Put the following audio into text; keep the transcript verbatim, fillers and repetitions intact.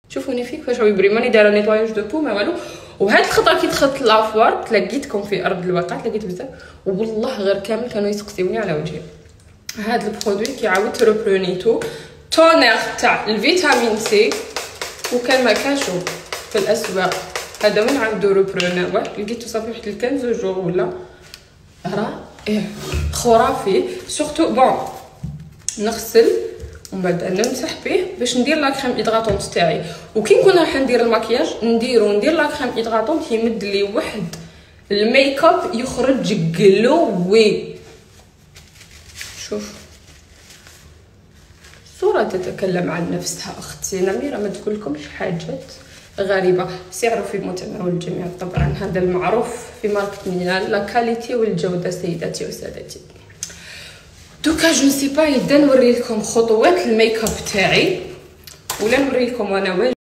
شوفوني فيك فاش يبري ماني دايره نيطواياج دو بو ما والو. وهاد الخطره كي دخلت لافوار تلاقيتكم في ارض الواقع، تلاقيت بزاف والله غير كامل كانوا يسقسيوني على وجهي. هاد البرودوي كيعاود تروبرونيتو تونير تاع الفيتامين سي، وكان ما كانش في الاسواق. هذا من عند روبرونير واحد لقيتو صافي واحد خمسطاش جور ولا رائع خرافي. سورتو بون نغسل ومن بعد نمسح به باش ندير لا كريم هيدراتونط تاعي. وكي نكون راح ندير المكياج نديرو ندير لا كريم هيدراتونط يمد لي واحد الميك اب يخرج جلوي. شوف الصورة تتكلم عن نفسها اختي نميرة، ما تقول لكمش حاجات غريبة. سعره في متناول الجميع طبعا، هذا المعروف في ماركة مينال، لا كاليتي والجودة سيداتي وسادتي. دوكا جو نسي با يبدا نوري لكم خطوات الميك اب تاعي ولا نوري لكم وانا